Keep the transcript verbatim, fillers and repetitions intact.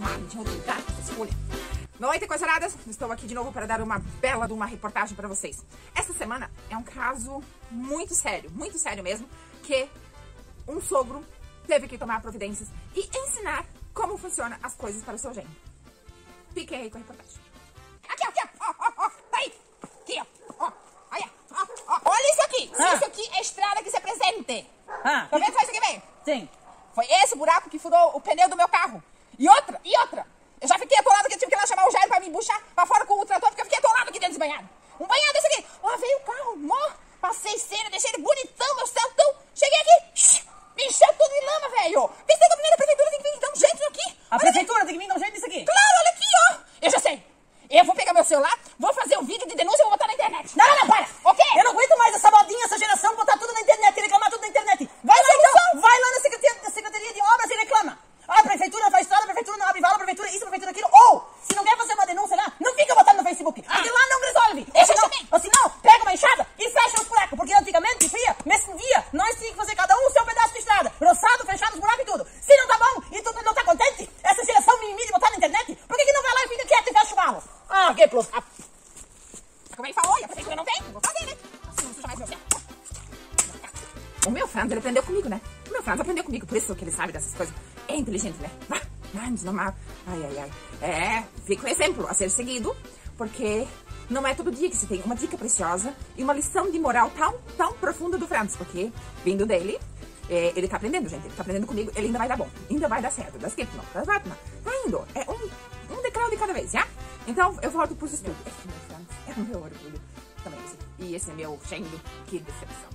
marketing, outro lugar, essas folhas. Noite, coisaradas. Estou aqui de novo para dar uma bela de uma reportagem para vocês. Esta semana é um caso muito sério, muito sério mesmo, que um sogro teve que tomar providências e ensinar como funcionam as coisas para o seu genro. Fiquem aí com a reportagem. Aqui, aqui, ó, ó, ó, tá aí. Aqui, ó, ó, olha, ó, ó. Olha isso aqui. Ah. Isso aqui é estrada que se presente. Ah. Tá vendo? Faz isso aqui bem. Sim. Foi esse buraco que furou o pneu do meu carro. E outra, e outra. Eu já fiquei atolado que eu tive que ir lá chamar o Jair pra me embuchar pra fora com o trator, porque eu fiquei atolado aqui dentro desse banhado. Um banhado desse aqui. Ó, veio o carro, mó. Passei cena, deixei ele bonitão, meu celtão. Cheguei aqui, me encheu tudo de lama, velho. Pensei que a primeira prefeitura tem que vir dar um jeito nisso aqui. A Olha prefeitura aqui. tem que vir dar um jeito nisso aqui. Claro, olha aqui, ó. Eu já sei. Eu vou pegar meu celular, vou fazer um vídeo de denúncia e vou botar na internet. Não, não, não, para. Ok? Eu não aguento mais essa modinha, essa geração, botar tudo na internet e reclamar tudo na internet. Vai lá então, vai lá na Secretaria, na Secretaria de Obras e reclama. Ah, a prefeitura não faz nada, a prefeitura não abre vala, a prefeitura isso, a prefeitura aquilo. Ou, se não quer fazer uma denúncia lá, não fica botando no Facebook. Porque lá não resolve. Ou senão, ou senão, pega uma enxada e fecha os buracos. Porque antigamente, fia, nesse dia, nós tínhamos que fazer cada um o seu pedaço de estrada. Roçado, fechado os buracos e tudo. Se não tá bom e tu não tá contente, essa geração mimimi de botar na internet, por que que não vai lá e fica quieto e fecha o valo? Ah, que plus. Ah. Como ele falou, e a prefeitura não vem, eu vou fazer, né? Assim, não suja mais meu céu. O meu Franz, ele aprendeu comigo, né? O meu Franz aprendeu comigo, por isso que ele sabe dessas coisas. É inteligente, né? Vai, vai, nos amar. Ai, ai, ai. É, fica um exemplo a ser seguido, porque não é todo dia que se tem uma dica preciosa e uma lição de moral tão, tão profunda do Franz, porque, vindo dele, é, ele tá aprendendo, gente. Ele tá aprendendo comigo, ele ainda vai dar bom. Ainda vai dar certo. Das que não, das vai, não. Tá indo. É um, um degrau de cada vez, já? Então, eu volto pros estudos. Esse é meu Franz, é o meu orgulho também. Esse, e esse é meu Shendo, que decepção.